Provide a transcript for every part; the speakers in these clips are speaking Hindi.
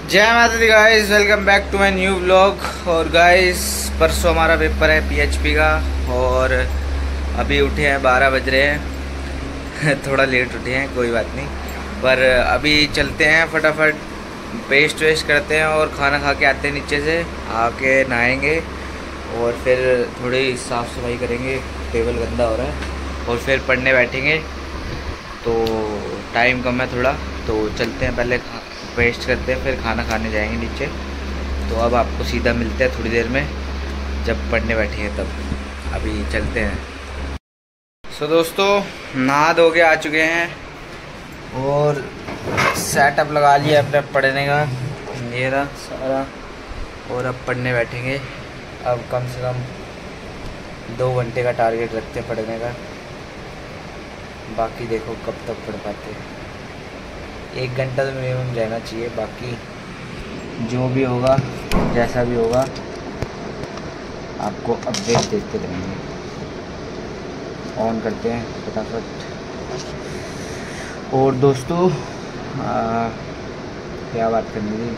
जय Mata Di guys, welcome back to my new vlog. और गाइस परसों हमारा पेपर है पीएचपी का और अभी उठे हैं 12 बज रहे हैं थोड़ा लेट उठे हैं, कोई बात नहीं। पर अभी चलते हैं, फटाफट पेस्ट वेस्ट करते हैं और खाना खा के आते हैं, नीचे से आके नहाएंगे और फिर थोड़ी साफ़ सफाई करेंगे, टेबल गंदा हो रहा है, और फिर पढ़ने बैठेंगे। तो टाइम कम है थोड़ा, तो चलते हैं, पहले पेस्ट करते हैं फिर खाना खाने जाएंगे नीचे। तो अब आपको सीधा मिलते हैं थोड़ी देर में जब पढ़ने बैठेंगे तब। अभी चलते हैं। सो दोस्तों, नहा धो के आ चुके हैं और सेटअप लगा लिया अपने पढ़ने का, ये रहा सारा। और अब पढ़ने बैठेंगे। अब कम से कम 2 घंटे का टारगेट रखते हैं पढ़ने का, बाकी देखो कब तक पढ़ पाते हैं। 1 घंटा तो मिनिमम रहना चाहिए, बाकी जो भी होगा जैसा भी होगा आपको अपडेट देते रहेंगे। ऑन करते हैं फटाफट। और दोस्तों क्या बात करनी थी,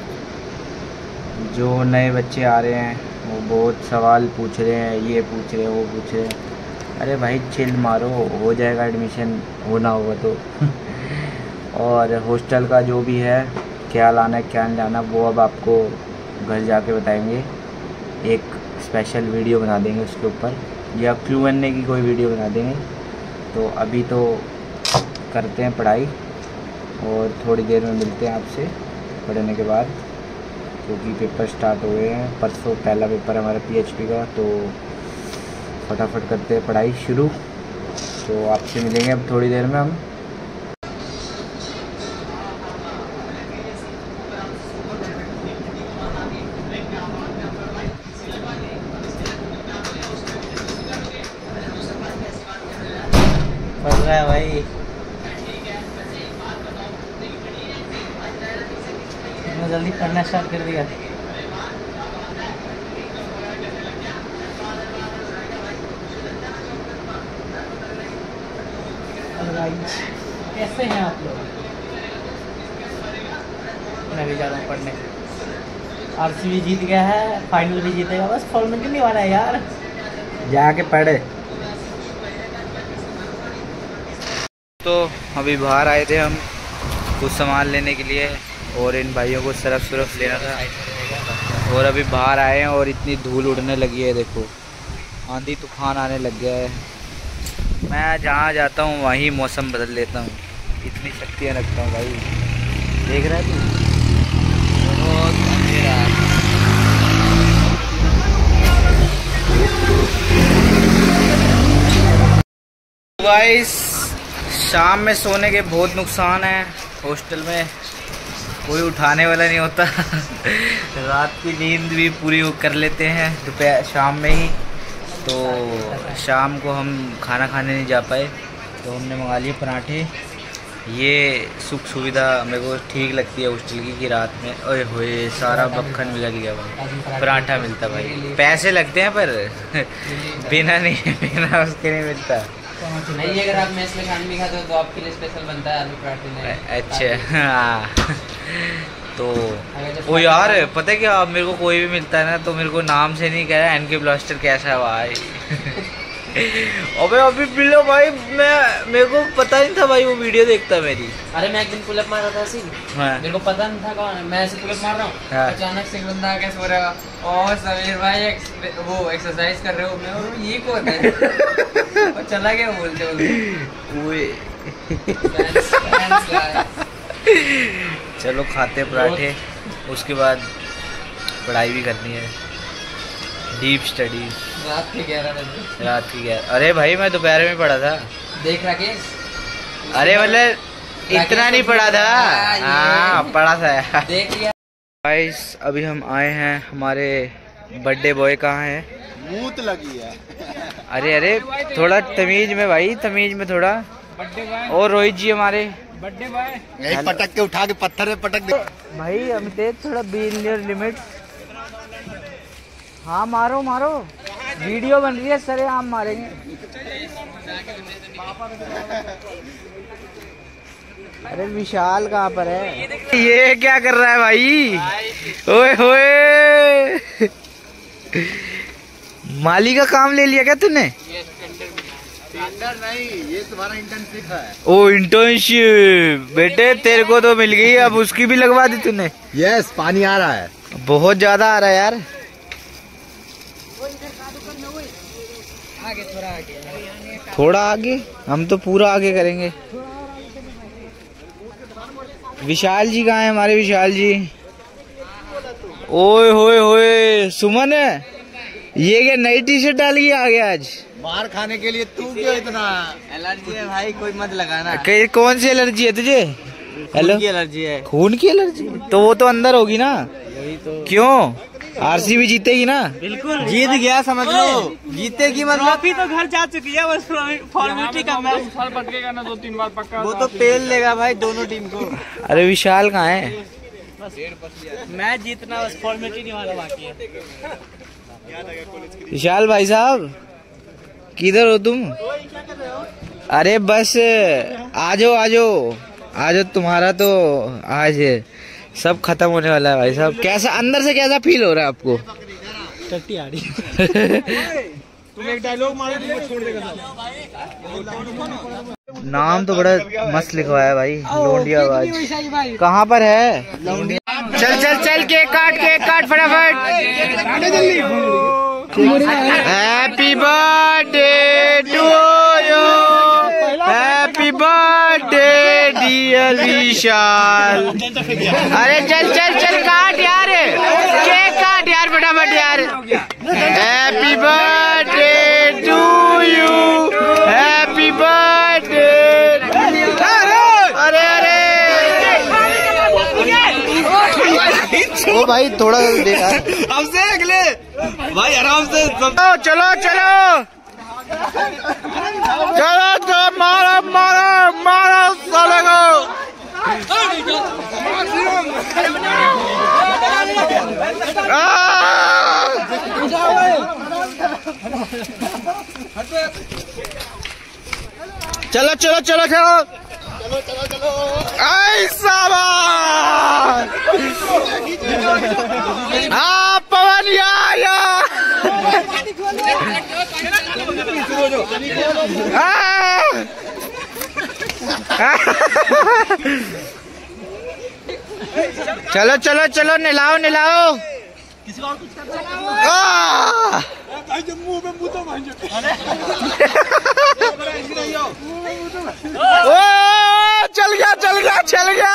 जो नए बच्चे आ रहे हैं वो बहुत सवाल पूछ रहे हैं, ये पूछ रहे हैं वो पूछ रहे हैं। अरे भाई चिल मारो, हो जाएगा एडमिशन, होना होगा तो और हॉस्टल का जो भी है, क्या लाना है क्या नहीं लाना, वो अब आपको घर जाके बताएंगे। एक स्पेशल वीडियो बना देंगे उसके ऊपर, या Q&A की कोई वीडियो बना देंगे। तो अभी तो करते हैं पढ़ाई और थोड़ी देर में मिलते हैं आपसे पढ़ने के बाद, क्योंकि पेपर स्टार्ट हो गए हैं। परसों पहला पेपर है हमारा पीएचपी का, तो फटाफट करते हैं पढ़ाई शुरू। तो आपसे मिलेंगे अब थोड़ी देर में हम। पढ़ रहा है भाई, इतना जल्दी पढ़ना स्टार्ट कर दिया। कैसे हैं आप लोग? मैं भी जा रहा हूँ पढ़ने। आरसीबी जीत गया है, फाइनल भी जीतेगा, बस फॉर्मेट नहीं वाला है यार, जाके पढ़े। तो अभी बाहर आए थे हम कुछ सामान लेने के लिए, और इन भाइयों को सरफ लेना था। और अभी बाहर आए हैं और इतनी धूल उड़ने लगी है, देखो आंधी तूफान आने लग गया है। मैं जहाँ जाता हूँ वहीं मौसम बदल लेता हूँ, इतनी शक्तियाँ रखता हूँ भाई। देख रहा है तू, बहुत अंधेरा है। गाइस, शाम में सोने के बहुत नुकसान है। हॉस्टल में कोई उठाने वाला नहीं होता रात की नींद भी पूरी कर लेते हैं दोपहर शाम में ही। तो शाम को हम खाना खाने नहीं जा पाए, तो हमने मंगा लिए पराठे। ये सुख सुविधा मेरे को ठीक लगती है हॉस्टल की, कि रात में ओए होए सारा मक्खन निकल गया भाई, पराठा मिलता भाई। पैसे लगते हैं पर बिना उसके नहीं मिलता। नहीं, अगर आप मेस में खाना नहीं खाते हो तो आपके लिए स्पेशल बनता है आलू पराठे। अच्छा हाँ तो वो यार पता है क्या, मेरे को कोई भी मिलता है ना तो मेरे को नाम से नहीं कह रहा एनके ब्लास्टर कैसा है भाई अबे अभी बिल्लो भाई, मेरे को पता नहीं था भाई, वो वीडियो देखता मेरी। अरे मैं एक दिन पुलअप मार रहा था ऐसे, मेरे को पता नहीं था कौन है, मैं ऐसे पुलअप मार रहा हूँ, अचानक से बंदा आके सो रहा और समीर भाई वो एक्सरसाइज कर रहे हो, मैं और ये कौन है और चला गया बोलते हुए। चलो खाते पराठे, उसके बाद पढ़ाई भी करनी है, डीप स्टडी। रात के 11 बजे। अरे भाई मैं दोपहर में पढ़ा था, देख राकेश। अरे मतलब इतना नहीं पढ़ा था, हाँ पढ़ा था देख लिया। गाइस अभी हम आए हैं, हमारे बर्थडे बॉय कहाँ है? मूत लगी है अरे थोड़ा तमीज में भाई, तमीज में थोड़ा। और रोहित जी हमारे बर्थडे बॉय, यही पटक के उठा के पत्थर में पटक दे भाई। अमितेश थोड़ा बी इन योर लिमिट। हाँ मारो मारो, वीडियो बन रही है, सरे आम मारेंगे। अरे विशाल कहाँ पर है? ये क्या कर रहा है भाई? ओए होए, माली का काम ले लिया क्या तूने? नहीं, ये तुम्हारा इंटर्नशिप है। ओ इंटर्नशिप, बेटे तेरे को तो मिल गई, अब उसकी भी लगवा दी तूने। यस, पानी आ रहा है, बहुत ज्यादा आ रहा है यार। थोड़ा आगे, हम तो पूरा आगे करेंगे। विशाल जी कहाँ है हमारे? विशाल जी, ओए होए होए, सुमन है ये क्या नई टी शर्ट डाल के आ गया आज? मार खाने के लिए तू क्यों इतना? एलर्जी है भाई, कोई मत लगाना। कौन सी एलर्जी है तुझे? हेलो, की एलर्जी है। खून की एलर्जी? तो वो तो अंदर होगी ना। तो क्यों? आरसीबी जीतेगी ना? बिल्कुल जीत गया, समझ लो। जीतेगी मतलब ट्रॉफी तो घर जा चुकी है, बस फॉर्मेलिटी का मैच पटकेगा ना 2-3 बार पक्का। वो तो पेल लेगा भाई दोनों टीम को। अरे विशाल कहाँ है? मैच जीतना बस फॉर्मेलिटी नहीं वाला बाकी है। विशाल भाई साहब किधर हो तुम? अरे बस आजो आजो आजो, तुम्हारा तो आज सब खत्म होने वाला है भाई साहब। कैसा अंदर से कैसा फील हो रहा है आपको? टट्टी आ रही है। तुम एक डायलॉग मारो, तुमको छोड़ देगा। नाम तो बड़ा मस्त लिखवाया भाई, लोंडिया आवाज। कहाँ पर है? चल चल चल, केक काट फटाफट। Happy birthday to you, happy birthday dear Vishal. अरे चल चल चल, काट यार, केक काट यार फटाफट यार। Happy birthday to you, happy birthday. अरे अरे ओ भाई थोड़ा दे यार, हमसे अगले भाई आराम से। चलो चलो चलो चलो, तो मारो मारो मारो साले को। चलो चलो चलो चलो, ऐसा हाँ पवन या चलो चलो चलो, नहलाओ नहलाओ। ओ चल गया चल गया चल गया।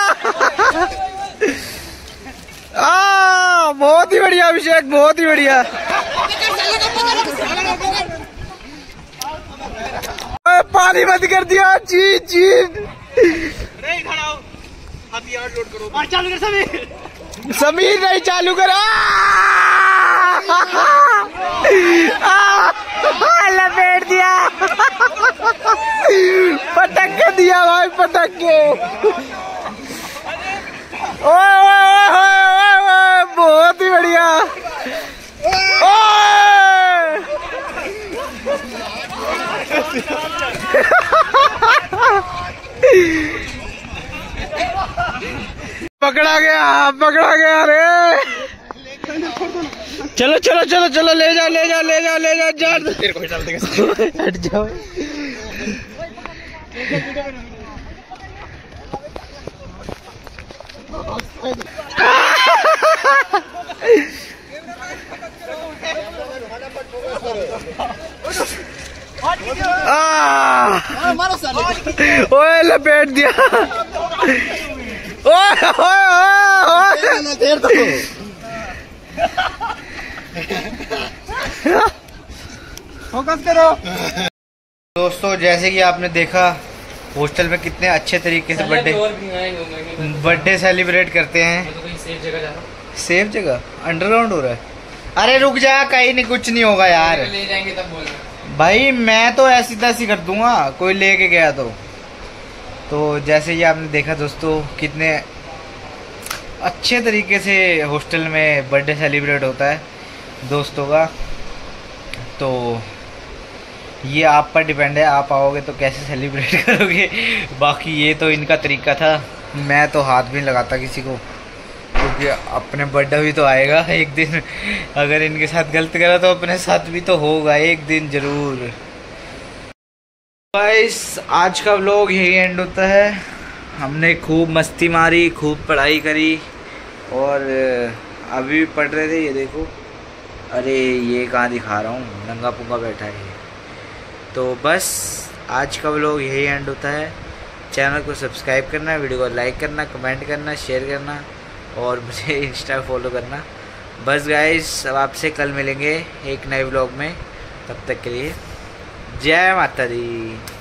बहुत ही बढ़िया अभिषेक, बहुत ही बढ़िया। पानी बंद कर दिया। जी जी, हथियार लोड करो और चालू कर। समीर नहीं चालू करो। लपेट दिया, पटक के दिया भाई, पटक के। बहुत ही बढ़िया। पकड़ा गया रे। चलो चलो चलो चलो, ले जाओ ले जाओ ले जाओ ले जाओ, तेरे को डाल देगा। हट जाओ। ओए लपेट दिया। ओए ओए देर तो फोकस करो। दोस्तों, जैसे कि आपने देखा हॉस्टल में कितने अच्छे तरीके से बर्थडे सेलिब्रेट करते हैं। सेफ जगह अंडरग्राउंड हो रहा है। अरे रुक जा, कहीं नहीं, कुछ नहीं होगा यार। ले जाएंगे तब बोलना भाई, मैं तो ऐसी तैसी कर दूंगा कोई लेके गया तो जैसे कि आपने देखा दोस्तों, कितने अच्छे तरीके से हॉस्टल में बर्थडे सेलिब्रेट होता है दोस्तों का। तो ये आप पर डिपेंड है, आप आओगे तो कैसे सेलिब्रेट करोगे। बाकी ये तो इनका तरीका था मैं तो हाथ भी नहीं लगाता किसी को, क्योंकि अपने बर्थडे भी तो आएगा एक दिन। अगर इनके साथ गलत करा तो अपने साथ भी तो होगा एक दिन ज़रूर। गाइस आज का व्लॉग यही एंड होता है। हमने खूब मस्ती मारी, खूब पढ़ाई करी, और अभी भी पढ़ रहे थे। ये देखो, अरे ये कहाँ दिखा रहा हूँ, नंगा पुंगा बैठा है ये। तो बस आज का व्लॉग यही एंड होता है। चैनल को सब्सक्राइब करना, वीडियो को लाइक करना, कमेंट करना, शेयर करना, और मुझे इंस्टा फॉलो करना। बस गाइस अब आपसे कल मिलेंगे एक नए व्लॉग में। तब तक के लिए जय माता दी।